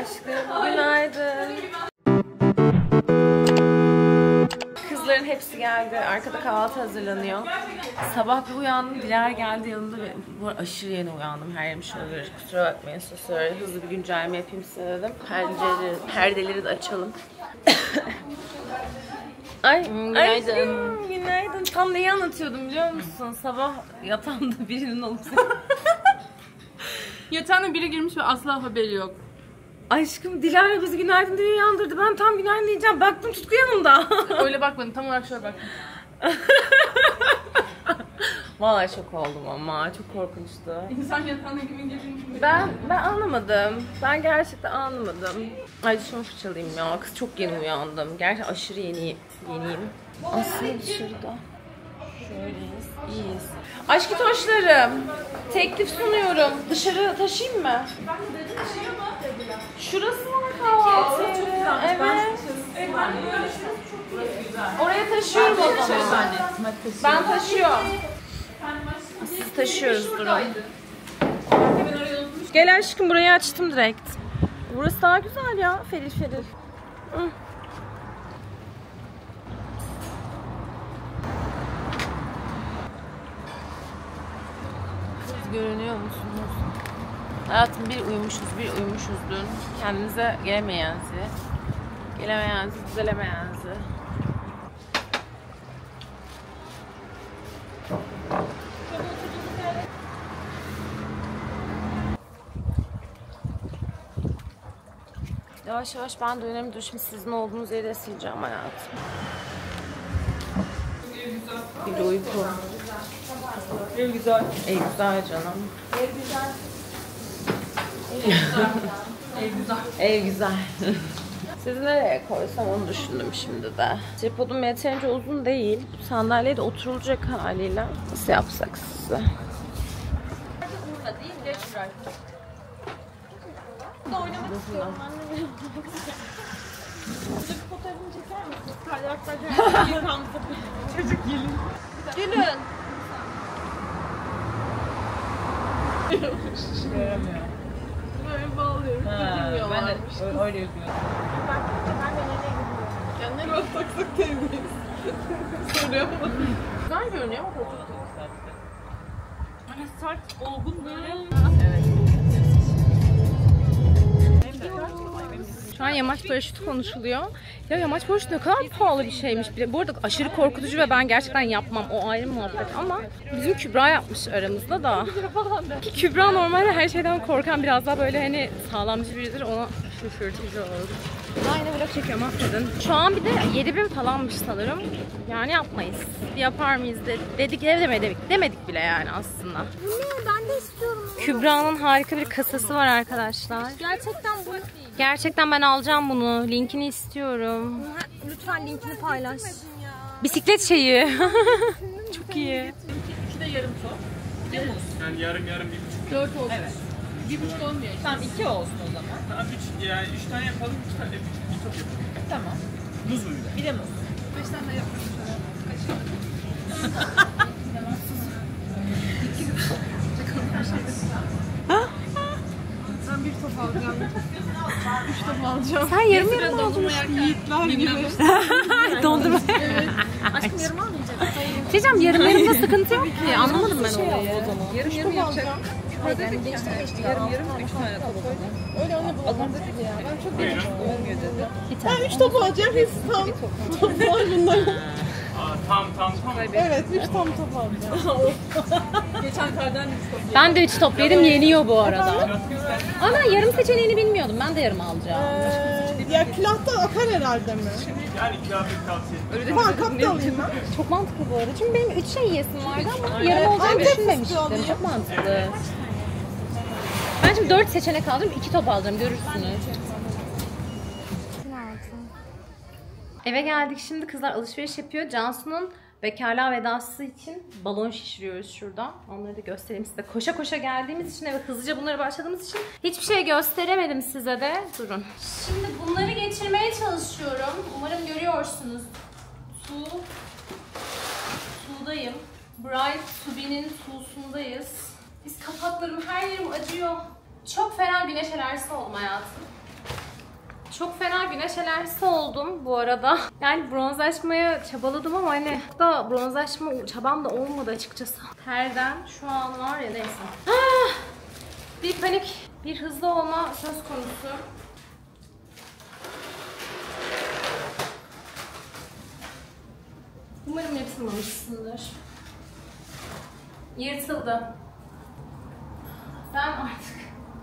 Aşkım günaydın. Kızların hepsi geldi. Arkada kahvaltı hazırlanıyor. Sabah bir uyandım. Dilara geldi yanımda ve bu aşırı yeni uyandım. Her yerim şöyle. Kusura bakmayın. Sonra hızlı bir güncelleme yapayım size dedim. Perdeleri de açalım. Ay, günaydın. Günaydın. Tam neyi anlatıyordum biliyor musun? Sabah yatağımda birinin olup yatağına biri girmiş ve asla haberi yok. Aşkım Dilara bizi günaydın diye uyandırdı. Ben tam günaydın diyeceğim. Baktım Tutku yanımda. Öyle bakmadım. Tam olarak şöyle baktım. Vallahi şok oldum ama. Çok korkunçtu. İnsan yatağına kimin girdiğini Ben anlamadım. Ben gerçekten anlamadım. Ay dişimi fırçalayayım ya. Kız çok yeni uyandım. Gerçekten aşırı yeniyim. Aslında dışarıda. Şöyleyiz. İyiyiz. Aşk toşlarım. Teklif sunuyorum. Dışarı taşıyayım mı? Şurası mı kahvaltı? Çok güzel. Evet. Oraya taşıyorum o zaman. Ben taşıyorum. Siz taşıyoruz durun. Gel aşkım burayı açtım direkt. Burası daha güzel ya. Feril. Hı. Siz görünüyor musunuz? Hayatım bir uyumuşuz dün. Kendinize gelemeyenzi. Düzelemeyenzi. Yavaş yavaş ben de önemli şimdi sizin olduğunuz yeri de sileceğim hayatım. Bir uyku. Ev güzel. Ey güzel canım. Ev güzel. Ev güzel. Sizi nereye koysam onu düşündüm şimdi de. Tripodum yeterince uzun değil. Bu sandalye de oturulacak haliyle. Nasıl yapsak size? Burada değil, geç bırak. Burada oynamak istiyorum. Burada bir fotoğrafını çeker misin? Kaydıraklar çocuk gelin. Gülün. Böyle bağlıyorum. Ben de öyle yapıyorum. Ben de nereye gidiyorum? Ya nereye taksak teyzeyiz. Soruyor bana. Güzel görünüyor ama koltuğu da güzel. Hani sert, olgun böyle. Evet. Şu an yamaç paraşütü konuşuluyor. Ya yamaç paraşütü ne kadar pahalı bir şeymiş. Bu arada aşırı korkutucu ve ben gerçekten yapmam. O ayrı muhabbet ama bizim Kübra yapmış aramızda da. Ki Kübra normalde her şeyden korkan biraz daha böyle hani sağlamcı biridir. Ona şaşırtıcı oldu. Aynı vlog çekiyorum affedin. Şu an bir de 7000 falanmış sanırım. Yani yapmayız. Yapar mıyız dedik demedik bile yani aslında. Bu ne? Ben de istiyorum. Kübra'nın harika bir kasası var arkadaşlar. Gerçekten bu. Gerçekten ben alacağım bunu. Linkini istiyorum. Lütfen linkini paylaş. Bisiklet şeyi. Çok iyi. 2 de yarım top. Yani yarım 1,5. 4 olsun. Evet. 1,5 olmuyor. Tamam 2 olsun o zaman. Tamam 3 yani 3 tane yapalım 2 tane bir top yapalım. Tamam. Muz uydu. Bir de muz. 5 tane de yapmışım. Ben 1 top alacağım. 3 top alacağım. Sen yarım dondurma yiğitler gibi. Dondurma. Evet. Aşkım yarım almayacak. Diyeceğim yarımda sıkıntı yok ki. Anlamadım ben olayı. Yarım yapacağım. Öyle dedik ya. Yarım 3 tane top alacağım. Öyle babam dedi ya. Ben çok dedim. Olmuyor dedi. Ben 3 top alacağım. Hepsi tam. Top var bunların. Tam. Evet 3 tam top alacağım. Geçen kardan 3 top. Ben de 3 top yedim. Yeniyor bu arada. Ama yarım seçeneğini bilmiyordum. Ben de yarım alacağım. Ya külahta akar herhalde mi? Yani kıyafet tavsiye ederim. Tamam kap da alayım ben. Çok mantıklı bu arada. Çünkü benim 3 şey yiyesim vardı ama yarım olacağını düşünmemiştim. Çok mantıklı. Ben şimdi 4 seçenek aldım. 2 top alacağım. Görürsünüz. Eve geldik şimdi. Kızlar alışveriş yapıyor. Cansu'nun bekarlığa vedası için balon şişiriyoruz şuradan. Onları da göstereyim size. Koşa koşa geldiğimiz için ve hızlıca bunlara başladığımız için hiçbir şey gösteremedim size de. Durun. Şimdi bunları geçirmeye çalışıyorum. Umarım görüyorsunuz. Su'dayım. Bright Tubi'nin Su'sundayız. Biz kapaklarım her yerim acıyor. Çok fena güneş alerjisi oldum hayatım. Çok fena güneş alerjisi oldum bu arada. Yani bronzlaşmaya çabaladım ama hani da bronzlaşma çabam da olmadı açıkçası. Terden şu an var ya, neyse. Bir panik, bir hızlı olma söz konusu. Umarım yırtılmamışsındır. Yırtıldı. Ben artık...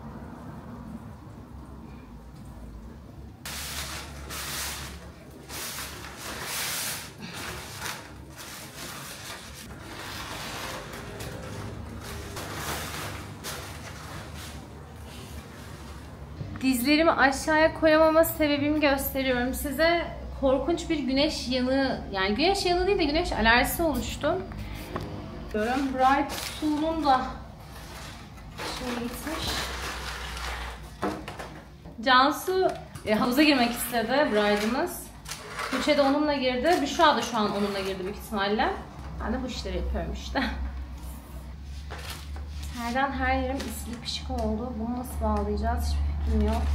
Dizlerimi aşağıya koyamama sebebimi gösteriyorum size. Korkunç bir güneş yanığı, yani güneş yanığı değil de güneş alerjisi oluştu. Bright Soul'un da şimdi gitmiş. Cansu havuza girmek istedi Bright'ımız. Tuğçe de onunla girdi. Büşra da şu an onunla girdi büyük ihtimalle. Ben de bu işleri yapıyorum işte. Terden her yerim isli pişik oldu. Bunu nasıl bağlayacağız hiçbir fikrim yok.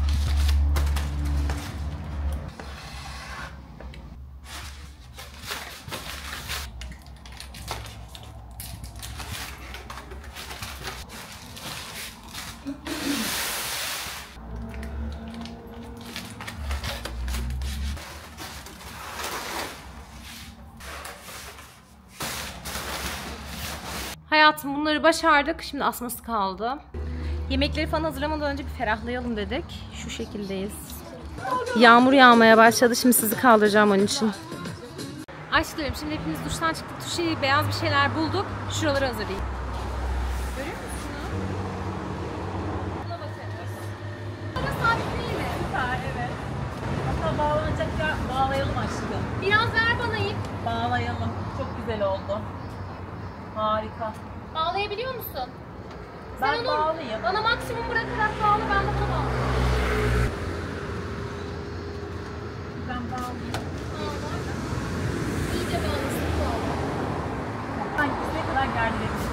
Hayatım bunları başardık. Şimdi asması kaldı. Yemekleri falan hazırlamadan önce bir ferahlayalım dedik. Şu şekildeyiz. Yağmur yağmaya başladı. Şimdi sizi kaldıracağım onun için. Aşklarım şimdi hepimiz duştan çıktık. Tuşu beyaz bir şeyler bulduk. Şuraları hazırlayayım. Görüyor musunuz? Buna bakarız. Buna sabit değil mi? Süper, evet. Hatta bağlanacak yer bağlayalım aşkım. Biraz ver bana ip. Bağlayalım. Çok güzel oldu. Harika. Bağlayabiliyor musun? Ben bağlayayım. Bana maksimum bırakarak bağla, ben de buna bağlayayım. Ben bağlayayım. İyice bağlasın bağla. Hangisi ne kadar gerdirelim.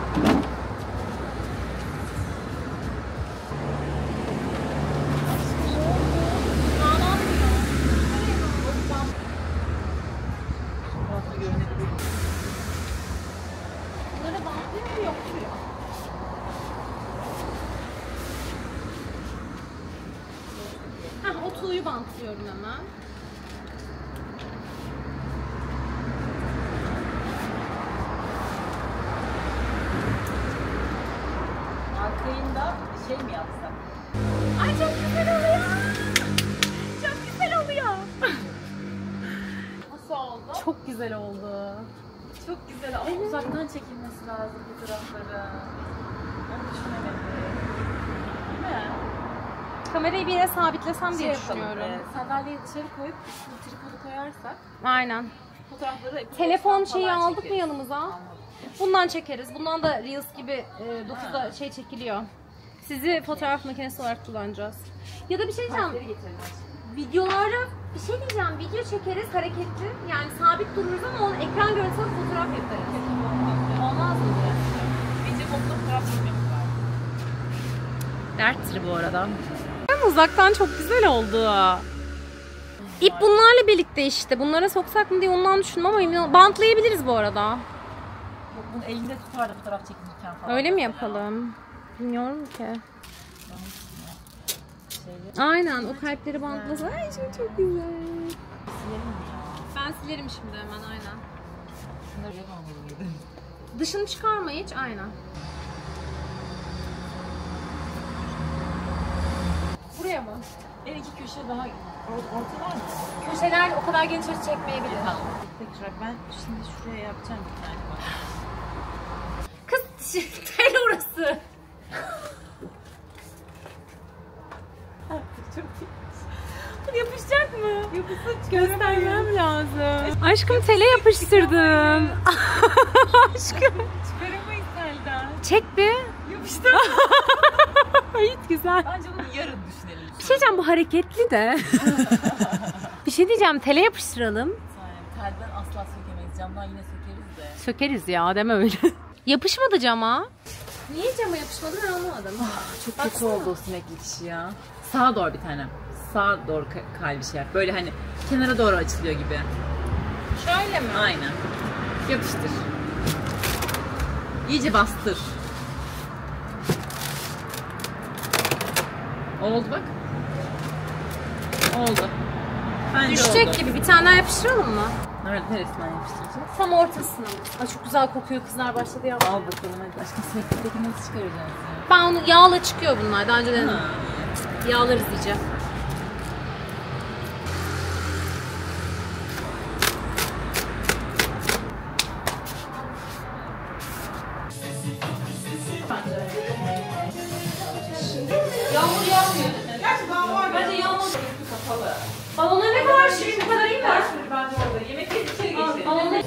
Bunları bağlıyor mu yoksa? O tuluyu bantlıyorum hemen. Arkayında şey mi yapsak? Ay çok güzel oluyor. Çok güzel oluyor. Nasıl oldu? Çok güzel oldu. Çok güzel ama uzaktan çekilmesi lazım fotoğrafları. Onu düşünemedim. Değil mi? Kamerayı bir yere sabitlesem diye düşünüyorum. Sandalyeyi dışarı koyup üstüne tripodu koyarsak Aynen. fotoğrafları... Telefon falan şeyi aldık mı çekeriz. yanımıza? Almadık. Bundan çekeriz. Bundan da Reels gibi 9'da şey çekiliyor. Sizi fotoğraf makinesi olarak kullanacağız. Ya da bir şey diyeceğim. Kartları getirelim aşkım. Videolarda bir şey diyeceğim. Video çekeriz hareketli. Yani sabit dururuz ama onu ekran görüntüsü fotoğraf yaparız. Olmaz mı diye. Bence toplu fotoğraf çekmemiz var. Derttir bu arada. Uzaktan çok güzel oldu. İp bunlarla birlikte işte. Bunlara soksak mı diye ondan düşündüm ama emin bantlayabiliriz bu arada. Yok, bunu elinde tutar da fotoğraf çekilirken falan. Öyle mi yapalım? Bilmiyorum ki. Aynen o kalpleri bantlasın. Ay şimdi çok güzel. Silelim mi ya? Ben silerim şimdi hemen aynen. Şunları yapmamalıydı. Dışını çıkarma hiç aynen. Buraya mı? En iki köşe daha ortalar mı? Köşeler o kadar geniş açı çekmeyebilir. Tamam. Tekrar ben şimdi şuraya yapacağım bir tane bak. Kız tel orası. Çok iyi. Bu yapışacak mı? Yapısı Göstermem lazım. Aşkım tele yapıştırdım. Aşkım. çıkaramayız telden. Çek bir. Yapıştır. Hiç güzel. Bence bunu yarın düşünelim. Bir şey diyeceğim bu hareketli de. Bir şey diyeceğim tele yapıştıralım. Yani telden asla sökemeyiz. Camdan yine sökeriz de. Sökeriz ya deme öyle. Yapışmadı cama. Niye cama yapışmadı ben anlamadım. Çok kötü oldu o sineklik işi ya. Sağa doğru bir tane. sağa doğru kalbi şey yap. Böyle hani kenara doğru açılıyor gibi. Şöyle mi? Aynen. Yapıştır. İyice bastır. Oldu bak. Oldu. Bence Düşecek oldu. gibi. Bir tane daha yapıştıralım mı? Neresinden yapıştıracağız? Tam ortasına. Ay çok güzel kokuyor, kızlar başladı ya. Al bakalım hadi. Aşkım sepeteki nasıl çıkaracağız ya? Ben onu yağla çıkıyor bunlar. Daha önce denedim. Ha. Yağlarız iyice. Yağmur yağmıyor değil mi? Gerçi ben var. Bence yağmur kapalı. Balonlar ne kadar şirin, bu kadar iyi mi? Bence orada. Yemek yiyip içeri geçelim. Balonlar...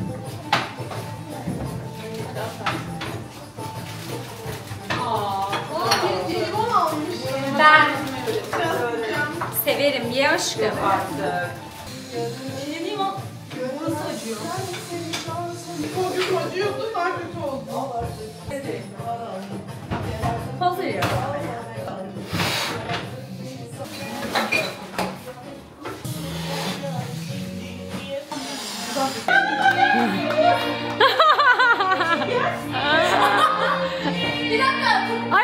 Jelibon almış. Ben severim. Ye aşkım. Yemeyeyim ama burası acıyor. O gün acıyordu, daha kötü oldu. Hazır ya. Bir dakika.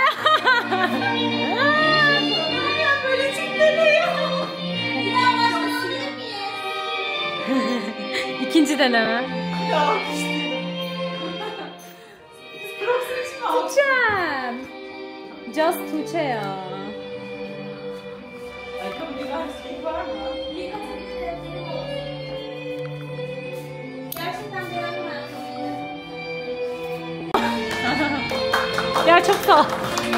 Böyle çekleniyor. Bir daha başlayabilir miyim? İkinci deneme. Tuğçe'm. Just Tuğçe ya. Ayakkabı güzel şey var mı? Gerçekten beğendim. Ya çok sağ ol.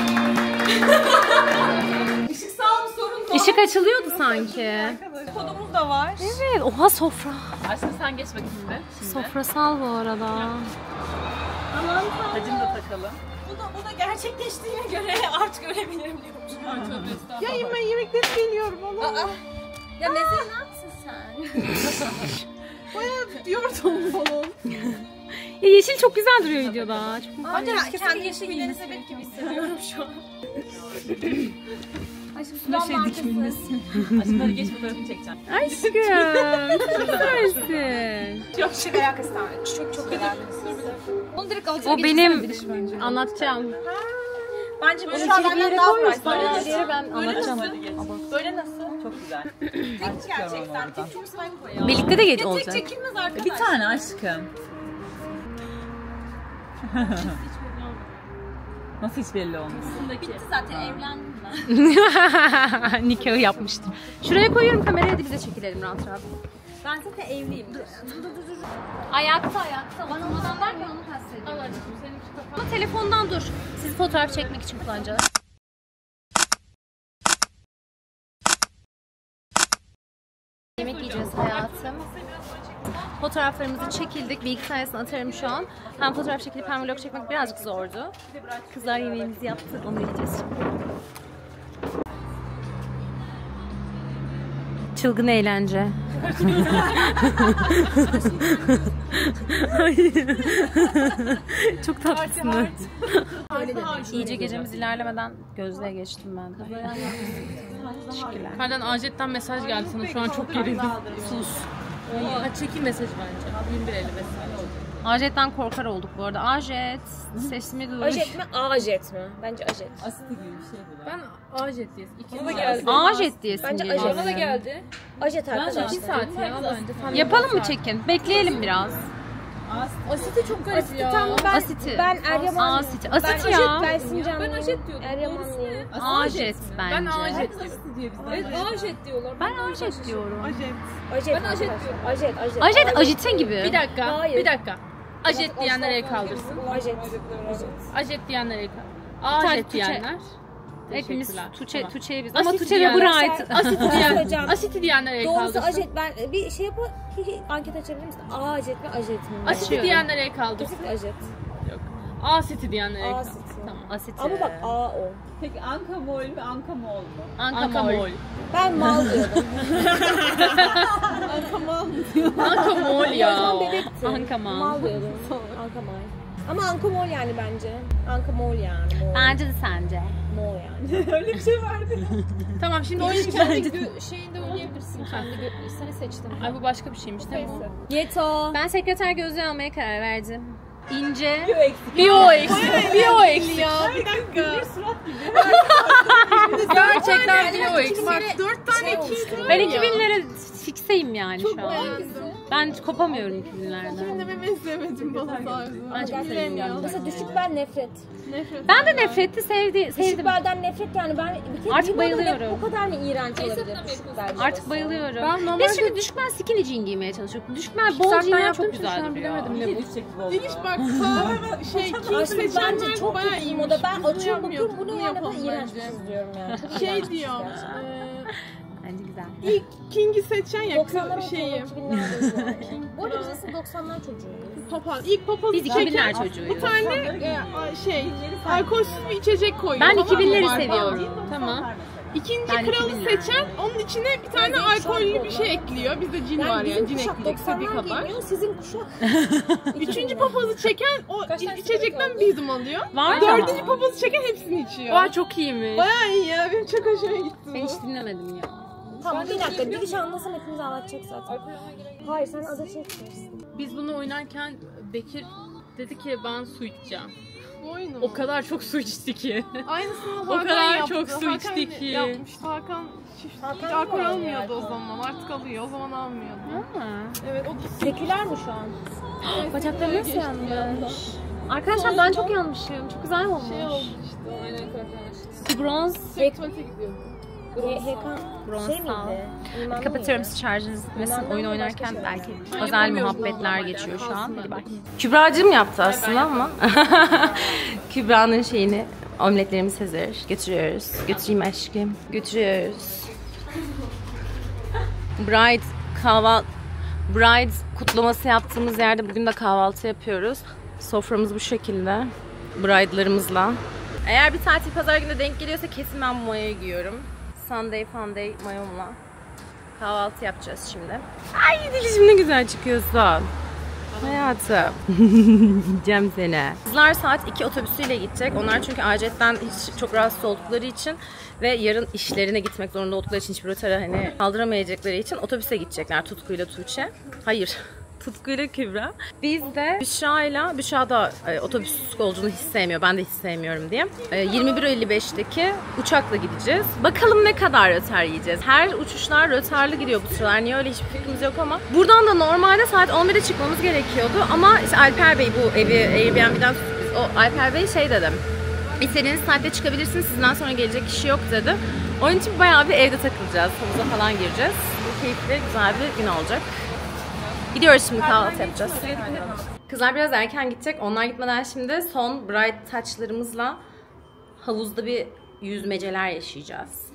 Işık sağ mı sorun mu? Işık açılıyordu sanki. Kodumuz da var. Evet. Oha sofra. Aşkım sen geç bakayım şimdi. Sofrasal bu arada. Tacını da takalım. Bu da gerçekleştiğine göre artık ölebilirim diyormuşum. Ya ben yemekleri geliyorum ama. Ya Meze ne yapsın sen? Diyordum falan. Ya yeşil çok güzel duruyor videoda. Çok Bence kendi yeşil Elizabeth gibi hissediyorum şu an. Aşkım sudan markası. Aşkım hadi geç fotoğrafını çekeceğim. Aşkım. Çok güzelsin. Çok şık alakası var. Çok önemli. Onu direkt alacağım. O benim anlatacağım. Bence bu şu an benden daha price. Diğeri ben anlatacağım. Böyle nasıl? Çok güzel. Tek gerçekten. Tek çok sayfa ya. Birlikte de geç Tek olacak. çekilmez arkadaş. Bir tane aşkım. Nasıl hiç belli olmaz? Bitti zaten evlendim ben. Nikahı yapmıştım. Şuraya koyuyorum kamerayı, hadi bize çekilelim rahat rahat. Ben zaten evliyim. Dur. Ayakta. Bana ondan derken onu kastediyorum. Ama telefondan dur. Sizi fotoğraf çekmek için kullanacağız. Yemek yiyeceğiz hayatım. Fotoğraflarımızı çekildik. Bir iki tanesini atarım şu an. Hem fotoğraf çekilip hem vlog çekmek birazcık zordu. Kızlar yemeğimizi yaptı. Onu yiyeceğiz şimdi. Çılgın eğlence. Çok tatlısınız. İyice gecemiz ilerlemeden Gözde'ye geçtim ben de. Teşekkürler. Benden Ajet'ten mesaj geldi sana, şu an çok gerildim. Sus. Ha, çekil mesaj bence. 21.50 mesaj. Ajet'ten korkar olduk bu arada. Ajet, sesimi duy. Ajet mi? Ajet mi? Bence ajet. Asitli gibi bir şey bu da. Ben Ajet diye. Ajet diyesin Bence geliyor. ajet. Bana da geldi. Ajet arkadaşlar. 2 saat ya bence. Yapalım mı çekin? Bekleyelim biraz. Asiti çok garip ya. Asiti. Ben Eryaman. Asiti. Asiti ya. Ben Sincanlıyım. Ben ajet diyordum. Eryamanlıyım. Ajet bence. Ben Ajet diyorum. diye bizden. Evet Ajet diyorlar. Ben Ajet diyorum. Ajet. Ben ajet diyorum. Ajet. Ajet ajite gibi. Bir dakika. Hayır. Bir dakika. Ajet diyenler el kaldırsın. Ajet. Ajet diyenler el kaldırsın. Ajet Tuğçe. diyenler. Hepimiz Teşekkürler. Tuğçe'ye biz. Asiti Ama Tuğçe ve diyenler. Bright. Asiti diyenler. Hocam. Asiti diyenler el Doğrusu kaldırsın. ajet. Ben bir şey yapalım. Anket açabilir misin? Ajet mi? Ajet mi? Asiti Açıyorum. diyenler el kaldırsın. Kesinlikle ajet. Yok. Asiti diyenler el Asiti. kaldırsın. Tamam. Asiti. Ama bak A o. Peki Anka Mol mi Anka Mol mu? Ankamol. Ben mal diyordum. Ankamol ya. O zaman bebekti. Anka mal. Mal diyordum. Anka mal. Ama Anka Mol yani bence. Anka Mol yani. Mol. Bence de sence. Mol yani. Öyle bir şey verdi. Tamam şimdi Şeyinde oynayabilirsin. Seni seçtim. Ay bu başka bir şeymiş değil mi? Yeto. Ben sekreter gözlüğü almaya karar verdim. İnce. Bir o eksik. Bir o eksik. Ya bir dakika. Gerçekten bir o eksik. Bak 4 tane kit var Ben ya. 2000'lere fikseyim yani şu an. Beğendim. Ben kopamıyorum 2000'lerden. Kendime ben sevmedim bana tarzı. Ben çok seviyorum. Mesela düşük bel nefret. Ben de nefretti sevdim. Düşük belden nefret yani ben bir kere Artık bir model bayılıyorum. Bu kadar mı iğrenç olabilir düşük bel? Artık bayılıyorum. Ben normalde- Biz şimdi düşükmen skinny jean giymeye çalışıyoruz. Düşükmen bol jeanler çok güzel duruyor. bilemedim ne bu. İlginç bak kit Bence seçenler çok bayağı kötü iyiymiş. moda. Ben Bunu açıyorum bakıyorum bu ne bunu yani yapalım ben iğrenç bence. bir kız diyorum yani. Çok Şey iğrenç bir diyor. kız gerçekten. Bence güzel. İlk King'i seçen ya 90'lar şeyi. 2000'lerde yani. Bu arada biz aslında 90'lar çocuğuyuz. Papaz. İlk papazı Biz çeken 2000'ler çocuğuyuz. bir tane alkolsüz bir içecek koyuyor. Ben tamam mı? 2000'leri Bardağa. seviyorum. Tamam. İkinci Ben kralı 2000'ler. seçen onun içine bir tane Bizim alkollü kuşak bir şey ekliyor. Bizde cin var bizim yani cin kuşak ekleyecek istediği 90'lar kadar. geliyor, sizin kuşak. Üçüncü papazı çeken o içecekten bir yudum alıyor. Var Dördüncü ya. papazı çeken hepsini içiyor. Aa çok iyiymiş. Bayağı iyi ya. Benim çok hoşuma gitti Ben bu. hiç dinlemedim ya. Tamam bir dakika giriş anlasam hepimiz anlatacak zaten. Hayır sen adı çekmiyorsun. Biz bunu oynarken Bekir dedi ki ben su içeceğim. Bu oyunu O mu? kadar çok su içti ki. Aynısını O Hakan kadar yaptı. çok su Hakan içti ki. yapmıştı. Hakan hiç alkol almıyordu o zaman. Artık alıyor. O zaman almıyordu. Evet o da Seküler mi şu an? Bacakları nasıl yanmış? Arkadaşlar ben çok yanmışım. Çok güzel olmuş. şey oldu işte. Aynen Bronz. tuvalete gidiyordu. Hekan Bronz şey sağ ol. miydi? İmanlı Kapatıyorum mıydı? siz şarjınız bitmesin. Bilmem Oyun ne, oynarken başka belki Ben özel yapamıyorum muhabbetler normalde. geçiyor şu an. Kalsın Hadi bak. bende. Kübra'cığım yaptı aslında ama Kübra'nın şeyini omletlerimiz hazır. Götürüyoruz. Götüreyim aşkım. Götürüyoruz. Bride kutlaması yaptığımız yerde bugün de kahvaltı yapıyoruz. Soframız bu şekilde. Bride'larımızla. Eğer bir tatil pazar günü denk geliyorsa kesin ben bu mayoyu giyiyorum. Sunday Funday mayomla. Kahvaltı yapacağız şimdi. Ay Diliciğim ne güzel çıkıyorsun. Hayatım. Yiyeceğim seni. Kızlar saat 2 otobüsüyle gidecek. Onlar çünkü Acet'ten hiç çok rahatsız oldukları için ve yarın işlerine gitmek zorunda oldukları için hiçbir rotara hani kaldıramayacakları için otobüse gidecekler Tutku'yla Tuğçe. Hayır. Tutku'yla Kübra. Biz de Büşra da otobüs yolculuğunu hiç sevmiyor. Ben de hiç sevmiyorum diye. 21.55'teki uçakla gideceğiz. Bakalım ne kadar rötar yiyeceğiz. Her uçuşlar rötarlı gidiyor bu sıralar. Niye öyle hiçbir fikrimiz yok ama. Buradan da normalde saat 11'de çıkmamız gerekiyordu. Ama işte Alper Bey bu evi Airbnb'den sürpriz. O Alper Bey şey dedim. İstediğiniz saatte çıkabilirsiniz. Sizden sonra gelecek kişi yok dedi. Onun için bayağı bir evde takılacağız. Havuza falan gireceğiz. Bu keyifli, güzel bir gün olacak. Gidiyoruz şimdi kahvaltı yapacağız. Kızlar biraz erken gidecek. Onlar gitmeden şimdi son bride touchlarımızla havuzda bir yüzmeceler yaşayacağız.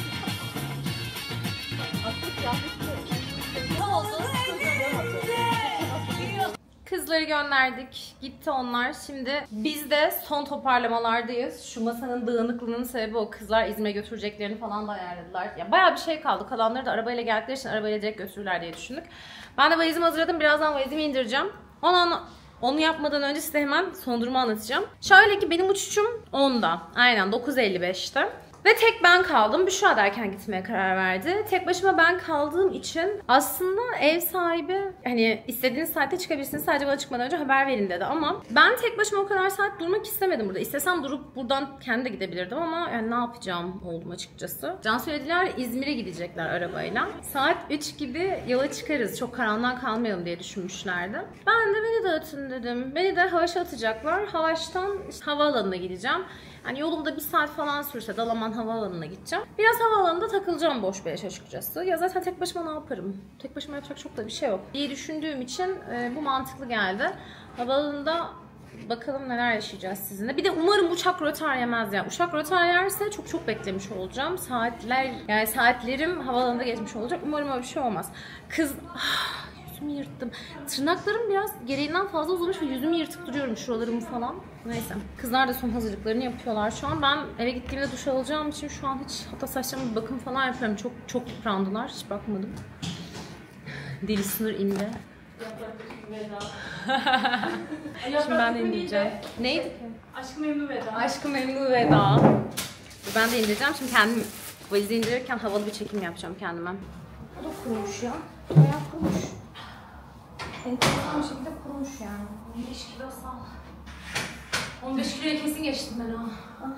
Kızları gönderdik. Gitti onlar. Şimdi biz de son toparlamalardayız. Şu masanın dağınıklığının sebebi o. Kızlar İzmir'e götüreceklerini falan da ayarladılar. Ya bayağı bir şey kaldı. Kalanları da arabayla geldikleri için arabayla direkt götürürler diye düşündük. Ben de valizimi hazırladım. Birazdan valizimi indireceğim. Onu yapmadan önce size hemen son durumu anlatacağım. Şöyle ki benim uçuşum 10'da. Aynen 9.55'te. Ve tek ben kaldım. Büşra da erken gitmeye karar verdi. Tek başıma ben kaldığım için aslında ev sahibi hani istediğiniz saatte çıkabilirsiniz. Sadece bana çıkmadan önce haber verin dedi ama ben tek başıma o kadar saat durmak istemedim burada. İstesem durup buradan kendi de gidebilirdim ama yani ne yapacağım oldum açıkçası. Can söylediler İzmir'e gidecekler arabayla. Saat 3 gibi yola çıkarız. Çok karanlığa kalmayalım diye düşünmüşlerdi. Ben de beni dağıtın dedim. Beni de Havaş'a atacaklar. Havaş'tan işte havaalanına gideceğim. Yani yolumda bir saat falan sürse Dalaman Havaalanı'na gideceğim. Biraz havaalanında takılacağım boş beleş açıkçası. Ya zaten tek başıma ne yaparım? Tek başıma yapacak çok da bir şey yok diye düşündüğüm için bu mantıklı geldi. Havaalanında bakalım neler yaşayacağız sizinle. Bir de umarım uçak rötar yemez yani. Uçak rötar yerse çok beklemiş olacağım. Saatlerim havaalanında geçmiş olacak. Umarım öyle bir şey olmaz. Yüzümü yırttım. Tırnaklarım biraz gereğinden fazla uzamış ve yüzümü yırtıp duruyorum şuralarımı falan. Neyse. Kızlar da son hazırlıklarını yapıyorlar şu an. Ben eve gittiğimde duş alacağım için şu an hatta saçlarıma bir bakım falan yapıyorum. Çok yıprandılar. Hiç bakmadım. Deli sınır indi. Şimdi ben de indireceğim. Neydi? Aşkı Memnu Veda. Aşkı Memnu Veda. Ben de indireceğim. Şimdi kendim valizi indirirken havalı bir çekim yapacağım kendime. O da kurumuş ya. Bayağı kurumuş. Enteresan bir şekilde kurumuş yani. 15 kilo sal. 15 kiloya kesin geçtim ben ha.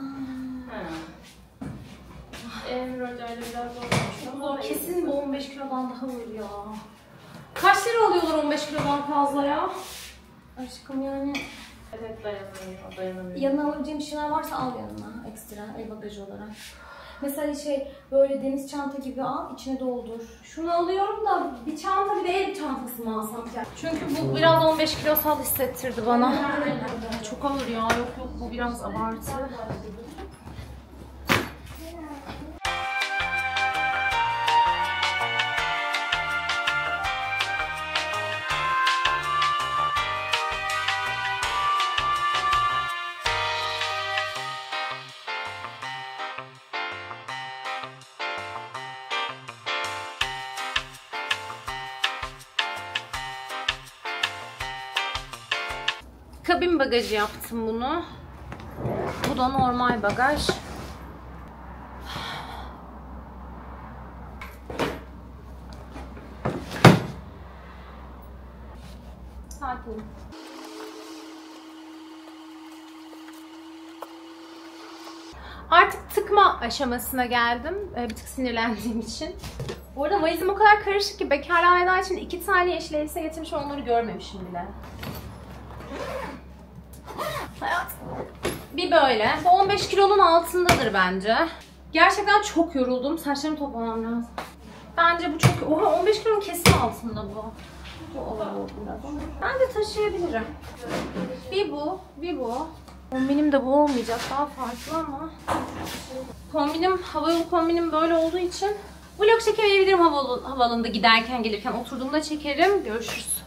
Emre Hoca'yla biraz zor. Kesin bu 15 kilodan daha ağır ya. Kaç lira alıyorlar 15 kilodan fazla ya? Aşkım yani Evet dayanamıyor. yanına alabileceğin bir şeyler varsa al yanına ekstra el bagajı olarak. Mesela böyle deniz çanta gibi al, içine doldur. Şunu alıyorum da bir çanta bir de el çantası mı alsam? Çünkü bu biraz 15 kilosal hissettirdi bana. Çok ağır ya, yok bu biraz abartı. Kabin bagajı yaptım bunu. Bu da normal bagaj. Sakin. Artık tıkma aşamasına geldim. Bir tık sinirlendiğim için. Bu arada valizim o kadar karışık ki bekarlığa veda için 2 tane yeşil elbise getirmiş, onları görmemişim bile. Hayat. Bir böyle. Bu 15 kilonun altındadır bence. Gerçekten çok yoruldum. Saçlarımı toplamam lazım. Bence bu çok... Oha 15 kilonun kesin altında bu. Ben de taşıyabilirim. Bir bu, bir bu. Kombinim de bu olmayacak. Daha farklı ama. Kombinim, havayolu kombinim böyle olduğu için vlog çekemeyebilirim havaalanında giderken gelirken. Oturduğumda çekerim. Görüşürüz.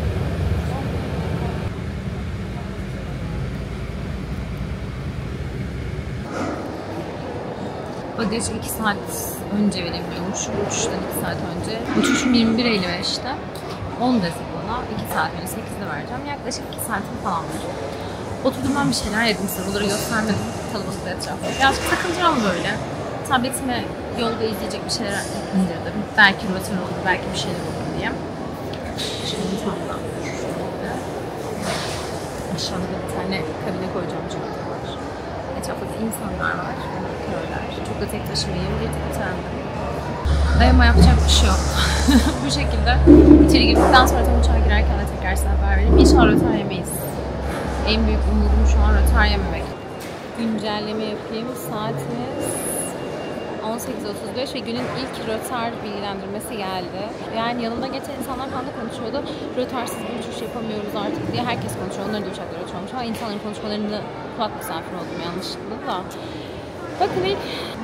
Bagajı 2 saat önce verebiliyormuş. Uçuştan 2 saat önce. Uçuşum 21.55'te. 10 dedi bana. 2 saat önce 8'de vereceğim. Yaklaşık 2 saatim falan var. Oturdum ben bir şeyler yedim size. Bunları göstermedim. Kalabalıkta etrafta. Birazcık takılacağım böyle. Tabletime yolda izleyecek bir şeyler indirdim. Belki rötar olur, belki bir şeyler olur diye. Şimdi tamam. Aşağıda bir tane kabine koyacağım çanta var. Etrafta da insanlar var. Çok da tek taşımayayım. Bir tek utandım. Ama yapacak bir şey yok. Bu şekilde içeri girdikten sonra tam uçağa girerken de tekrar size haber vereyim. İnşallah rötar yemeyiz. En büyük umudum şu an rötar yememek. Güncelleme yapayım. Saatimiz 18.35 ve günün ilk rötar bilgilendirmesi geldi. Yani yanımda geçen insanlar falan da konuşuyordu. Rötarsız bir uçuş yapamıyoruz artık diye herkes konuşuyor. Onların da uçakları uçmamış ama insanların konuşmalarında kulak misafir oldum yanlışlıkla da. Bakın ilk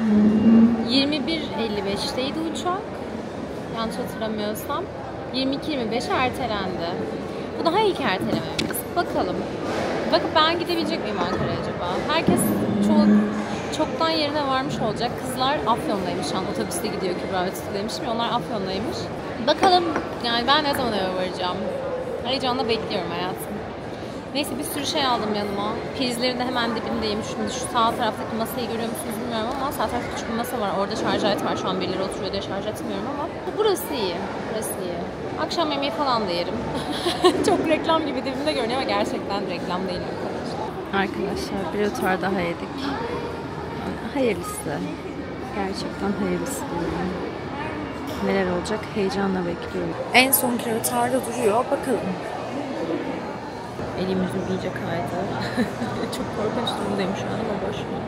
21.55'teydi uçak. Yanlış hatırlamıyorsam. 22.25'e ertelendi. Bu daha ilk ertelememiz. Bakalım. Bakın ben gidebilecek miyim Ankara'ya acaba? Herkes çoktan yerine varmış olacak. Kızlar Afyon'daymış şu an. Otobüste gidiyor Kübra demiştim ya. Onlar Afyon'daymış. Bakalım yani ben ne zaman eve varacağım? Heyecanla bekliyorum hayatım. Neyse bir sürü şey aldım yanıma. Prizlerin de hemen dibindeyim. Şimdi şu sağ taraftaki masayı görüyor musunuz bilmiyorum ama sağ tarafta küçük bir masa var. Orada şarj aleti var. Şu an birileri oturuyor diye şarj etmiyorum ama burası iyi. Burası iyi. Akşam yemeği falan da yerim. Çok reklam gibi dibimde görünüyor ama gerçekten reklam değil arkadaşlar. Arkadaşlar bir rötar daha yedik. Hayırlısı. Gerçekten hayırlısı diyorum. Neler olacak heyecanla bekliyorum. En son rötarda duruyor. Bakalım. Elim yüzüm iyice kaydı. Çok korkunç durumdayım şu an ama boş ver.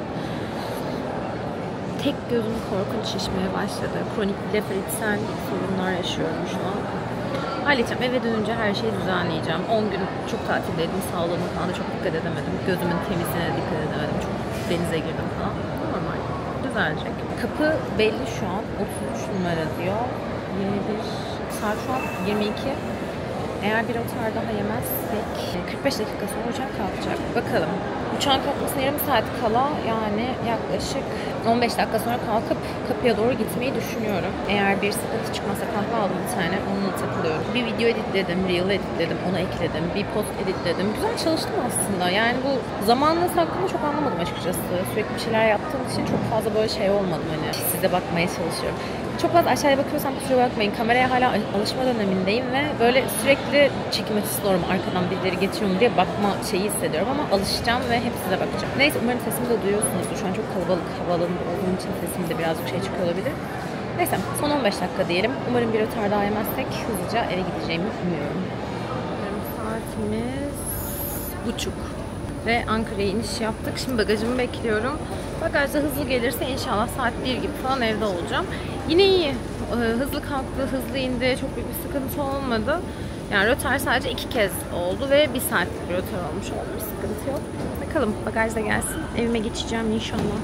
Tek gözüm korkunç şişmeye başladı. Kronik blefaritsel sorunlar yaşıyorum şu an. Halledeceğim. Eve dönünce her şeyi düzenleyeceğim. 10 gün çok tatildeydim. Sağlığıma falan da çok dikkat edemedim. Gözümün temizliğine dikkat edemedim. Çok denize girdim falan. Normal. Düzelecek. Kapı belli şu an. 33 numara diyor. 21 saat şu an 22. Eğer bir rötar daha yemezsek 45 dakika sonra uçak kalkacak. Bakalım. Uçağın kalkmasına yarım saat kala yani yaklaşık 15 dakika sonra kalkıp kapıya doğru gitmeyi düşünüyorum. Eğer bir sıkıntı çıkmazsa kahve aldım bir tane, onunla takılıyorum. Bir video editledim, reel editledim, onu ekledim. Bir post editledim. Güzel çalıştım aslında. Yani bu zaman nasıl hakkında çok anlamadım açıkçası. Sürekli bir şeyler yaptığım için çok fazla böyle şey olmadım hani. Size bakmaya çalışıyorum. Çok fazla aşağıya bakıyorsam kusura bakmayın. Kameraya hala alışma dönemindeyim ve böyle sürekli çekmek istiyorum arkadan birileri geçiyor mu diye bakma şeyi hissediyorum ama alışacağım ve hep size bakacağım. Neyse umarım sesimi de duyuyorsunuzdur. Şu an çok kalabalık havaalanında olduğum için sesimde birazcık şey çıkıyor olabilir. Neyse son 15 dakika diyelim. Umarım bir rötar daha yemezsek hızlıca eve gideceğimi umuyorum. Saatimiz 1:30. Ve Ankara'ya iniş yaptık. Şimdi bagajımı bekliyorum. Bagajda hızlı gelirse inşallah saat 1 gibi falan evde olacağım. Yine iyi. Hızlı kalktı, hızlı indi. Çok büyük bir sıkıntı olmadı. Yani rötar sadece 2 kez oldu ve 1 saatlik bir rötar olmuş oldu. Bir sıkıntı yok. Bakalım bagajda gelsin. Evime geçeceğim inşallah.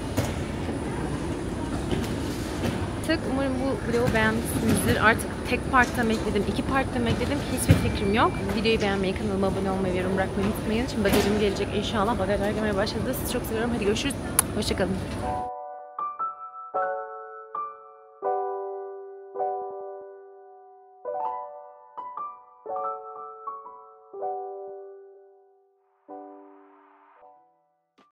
Umarım bu vlogu beğenmişsinizdir. Artık tek partta mı ekledim, 2 partta mı ekledim hiçbir fikrim yok. Videoyu beğenmeyi, kanalıma abone olmayı ve yorum bırakmayı unutmayın. Şimdi bagajım gelecek inşallah. Bagajlar gelmeye başladı. Sizi çok seviyorum. Hadi görüşürüz. Hoşçakalın.